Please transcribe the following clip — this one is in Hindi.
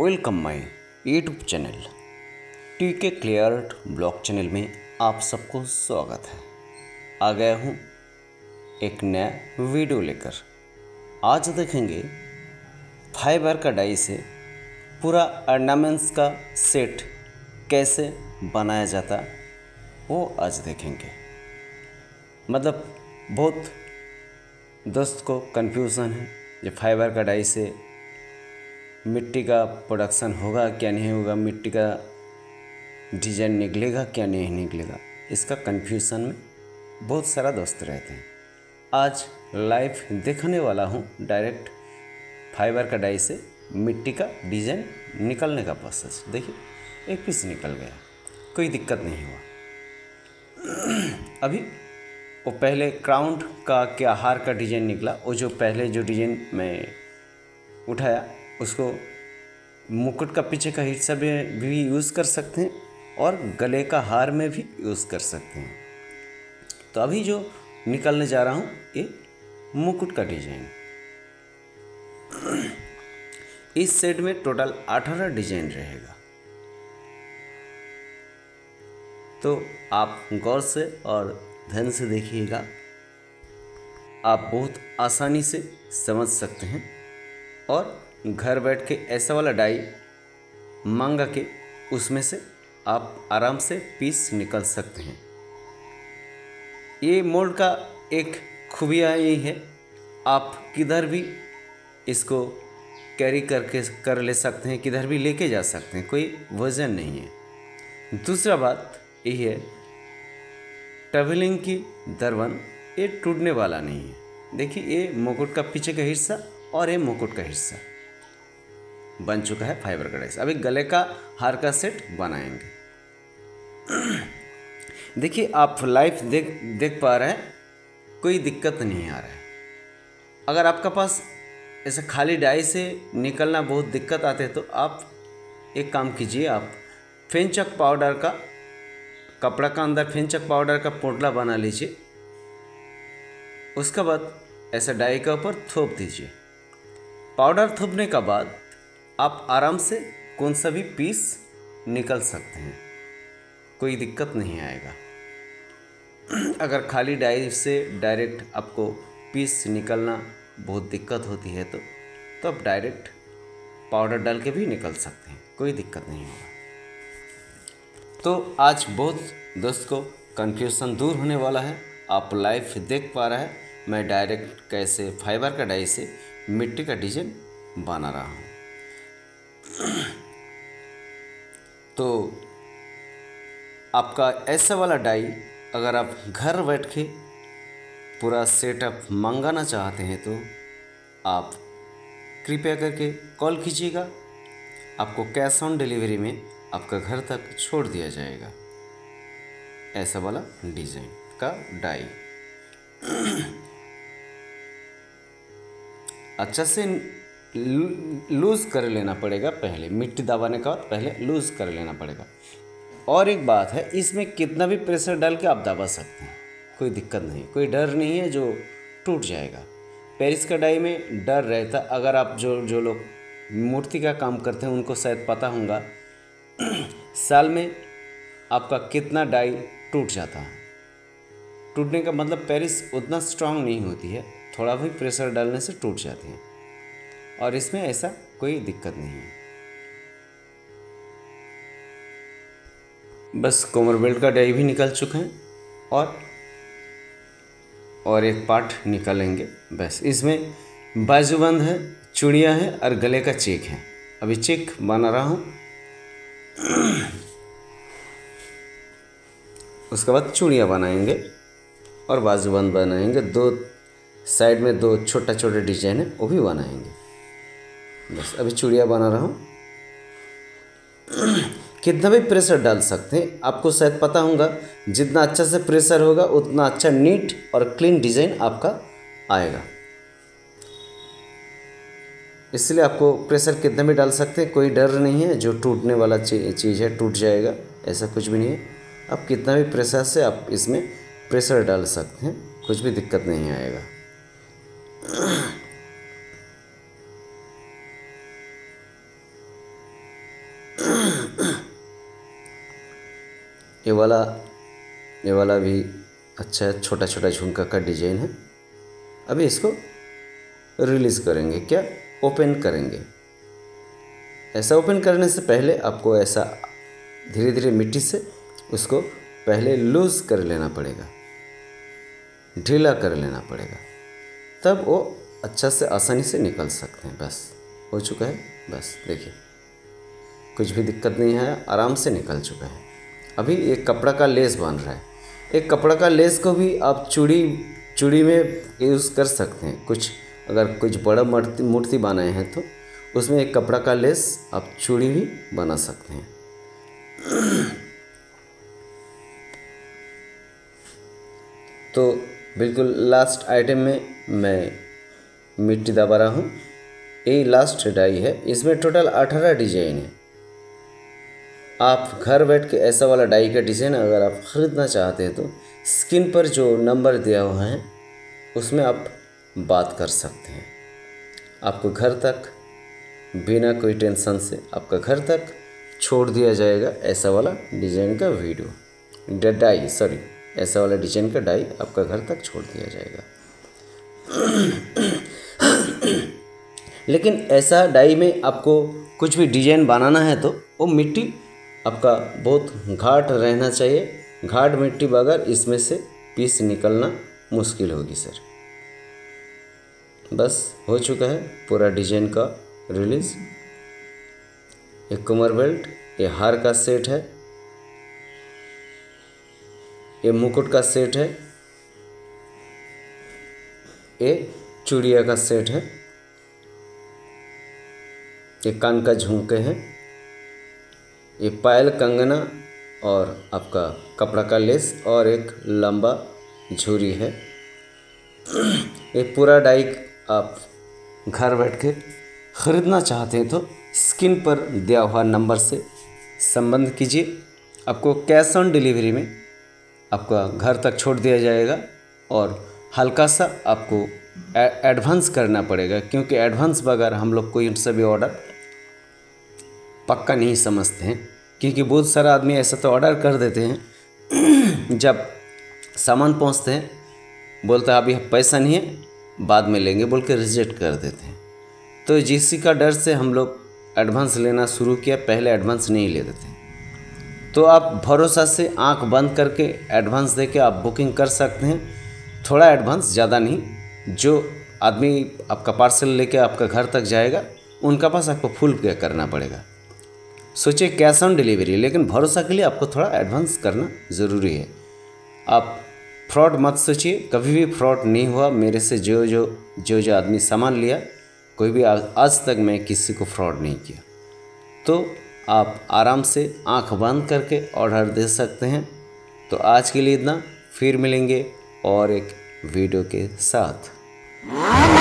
Welcome my YouTube channel TK clear blog channel में आप सबको स्वागत है। आ गया हूँ एक नया वीडियो लेकर। आज देखेंगे फाइबर का डाई से पूरा ऑर्नामेंट्स का सेट कैसे बनाया जाता, वो आज देखेंगे। मतलब बहुत दोस्त को कन्फ्यूज़न है जो फाइबर का डाई से मिट्टी का प्रोडक्शन होगा क्या नहीं होगा, मिट्टी का डिज़ाइन निकलेगा क्या नहीं निकलेगा, इसका कन्फ्यूज़न में बहुत सारा दोस्त रहते हैं। आज लाइव देखने वाला हूँ डायरेक्ट फाइबर का डाई से मिट्टी का डिज़ाइन निकलने का प्रोसेस। देखिए एक पीस निकल गया, कोई दिक्कत नहीं हुआ। अभी वो पहले क्राउन का क्या हार का डिज़ाइन निकला, वो जो पहले जो डिज़ाइन मैं उठाया उसको मुकुट का पीछे का हिस्सा भी यूज़ कर सकते हैं और गले का हार में भी यूज़ कर सकते हैं। तो अभी जो निकलने जा रहा हूँ ये मुकुट का डिज़ाइन। इस सेट में टोटल 18 डिज़ाइन रहेगा, तो आप गौर से और ध्यान से देखिएगा, आप बहुत आसानी से समझ सकते हैं और घर बैठ के ऐसा वाला डाई मंगा के उसमें से आप आराम से पीस निकल सकते हैं। ये मोल्ड का एक खूबियाँ यही है, आप किधर भी इसको कैरी करके कर ले सकते हैं, किधर भी लेके जा सकते हैं, कोई वजन नहीं है। दूसरा बात यही है, ट्रैवलिंग की दरबन ये टूटने वाला नहीं है। देखिए ये मुकुट का पीछे का हिस्सा और ये मुकुट का हिस्सा बन चुका है फाइबर का डाई से। अभी गले का हार का सेट बनाएंगे। देखिए आप लाइव देख पा रहे हैं, कोई दिक्कत नहीं आ रहा है। अगर आपका पास ऐसे खाली डाई से निकलना बहुत दिक्कत आते हैं तो आप एक काम कीजिए, आप फेंचक पाउडर का कपड़ा का अंदर फेंचक पाउडर का पोटला बना लीजिए, उसके बाद ऐसा डाई के ऊपर थोप दीजिए। पाउडर थोपने का बाद आप आराम से कौन सा भी पीस निकल सकते हैं, कोई दिक्कत नहीं आएगा। अगर खाली डाई से डायरेक्ट आपको पीस निकलना बहुत दिक्कत होती है तो आप डायरेक्ट पाउडर डाल के भी निकल सकते हैं, कोई दिक्कत नहीं होगा। तो आज बहुत दोस्त को कन्फ्यूज़न दूर होने वाला है। आप लाइव देख पा रहे हैं मैं डायरेक्ट कैसे फाइबर का डाई से मिट्टी का डिज़ाइन बना रहा हूँ। तो आपका ऐसा वाला डाई अगर आप घर बैठ के पूरा सेटअप मंगाना चाहते हैं तो आप कृपया करके कॉल कीजिएगा, आपको कैश ऑन डिलीवरी में आपका घर तक छोड़ दिया जाएगा। ऐसा वाला डिज़ाइन का डाई अच्छा से लूज़ कर लेना पड़ेगा, पहले मिट्टी दबाने का बाद पहले लूज़ कर लेना पड़ेगा। और एक बात है, इसमें कितना भी प्रेशर डाल के आप दबा सकते हैं, कोई दिक्कत नहीं, कोई डर नहीं है जो टूट जाएगा। पेरिस का डाई में डर रहता, अगर आप जो लोग मूर्ति का काम करते हैं उनको शायद पता होगा साल में आपका कितना डाई टूट जाता है। टूटने का मतलब पेरिस उतना स्ट्रांग नहीं होती है, थोड़ा भी प्रेशर डालने से टूट जाती है, और इसमें ऐसा कोई दिक्कत नहीं है। बस कमर बेल्ट का डाई भी निकल चुके हैं और एक पार्ट निकालेंगे। बस इसमें बाजूबंद है, चूड़ियाँ हैं और गले का चेक है। अभी चेक बना रहा हूँ, उसके बाद चूड़ियाँ बनाएंगे और बाजूबंद बनाएंगे। दो साइड में दो छोटा छोटा डिजाइन है वो भी बनाएंगे। बस अभी चूड़ियाँ बना रहा हूँ। कितना भी प्रेशर डाल सकते हैं, आपको शायद पता होगा जितना अच्छा से प्रेशर होगा उतना अच्छा नीट और क्लीन डिज़ाइन आपका आएगा। इसलिए आपको प्रेशर कितना भी डाल सकते हैं, कोई डर नहीं है जो टूटने वाला चीज़ है टूट जाएगा, ऐसा कुछ भी नहीं है। आप कितना भी प्रेशर से आप इसमें प्रेशर डाल सकते हैं, कुछ भी दिक्कत नहीं आएगा। ये वाला भी अच्छा है, छोटा छोटा झुमका का डिजाइन है। अभी इसको रिलीज़ करेंगे, क्या ओपन करेंगे। ऐसा ओपन करने से पहले आपको ऐसा धीरे धीरे मिट्टी से उसको पहले लूज़ कर लेना पड़ेगा, ढीला कर लेना पड़ेगा, तब वो अच्छा से आसानी से निकल सकते हैं। बस हो चुका है, बस देखिए कुछ भी दिक्कत नहीं है, आराम से निकल चुका है। अभी एक कपड़ा का लेस बन रहा है। एक कपड़ा का लेस को भी आप चूड़ी में यूज़ कर सकते हैं। कुछ अगर कुछ बड़ा मूर्ति बनाए हैं तो उसमें एक कपड़ा का लेस आप चूड़ी भी बना सकते हैं। तो बिल्कुल लास्ट आइटम में मैं मिट्टी दबा रहा हूँ। ये लास्ट डाई है, इसमें टोटल 18 डिजाइन है। आप घर बैठ के ऐसा वाला डाई का डिज़ाइन अगर आप ख़रीदना चाहते हैं तो स्क्रीन पर जो नंबर दिया हुआ है उसमें आप बात कर सकते हैं। आपको घर तक बिना कोई टेंशन से आपका घर तक छोड़ दिया जाएगा ऐसा वाला डिज़ाइन का ऐसा वाला डिज़ाइन का डाई आपका घर तक छोड़ दिया जाएगा। लेकिन ऐसा डाई में आपको कुछ भी डिज़ाइन बनाना है तो वो मिट्टी आपका बहुत घाट रहना चाहिए। घाट मिट्टी बगैर इसमें से पीस निकलना मुश्किल होगी सर। बस हो चुका है पूरा डिजाइन का रिलीज़। एक कमर बेल्ट, ये हार का सेट है, ये मुकुट का सेट है, ये चूड़िया का सेट है, ये कान का झुमके हैं, ये पायल कंगना और आपका कपड़ा का लेस और एक लंबा झुरी है। ये पूरा डाई आप घर बैठ के ख़रीदना चाहते हैं तो स्क्रीन पर दिया हुआ नंबर से संबंध कीजिए। आपको कैश ऑन डिलीवरी में आपका घर तक छोड़ दिया जाएगा और हल्का सा आपको एडवांस करना पड़ेगा, क्योंकि एडवांस बगैर हम लोग कोई सभी ऑर्डर पक्का नहीं समझते हैं। क्योंकि बहुत सारा आदमी ऐसा तो ऑर्डर कर देते हैं, जब सामान पहुंचते हैं बोलता है अभी पैसा नहीं है बाद में लेंगे बोल के रिजेक्ट कर देते हैं। तो जिसी का डर से हम लोग एडवांस लेना शुरू किया, पहले एडवांस नहीं लेते थे। तो आप भरोसा से आंख बंद करके एडवांस दे के आप बुकिंग कर सकते हैं। थोड़ा एडवांस, ज़्यादा नहीं। जो आदमी आपका पार्सल लेके आपका घर तक जाएगा उनका पास आपको फुल पे करना पड़ेगा। सोचिए कैश ऑन डिलीवरी, लेकिन भरोसा के लिए आपको थोड़ा एडवांस करना ज़रूरी है। आप फ्रॉड मत सोचिए, कभी भी फ्रॉड नहीं हुआ मेरे से। जो आदमी सामान लिया, कोई भी आज तक मैं किसी को फ्रॉड नहीं किया। तो आप आराम से आंख बंद करके ऑर्डर दे सकते हैं। तो आज के लिए इतना, फिर मिलेंगे और एक वीडियो के साथ।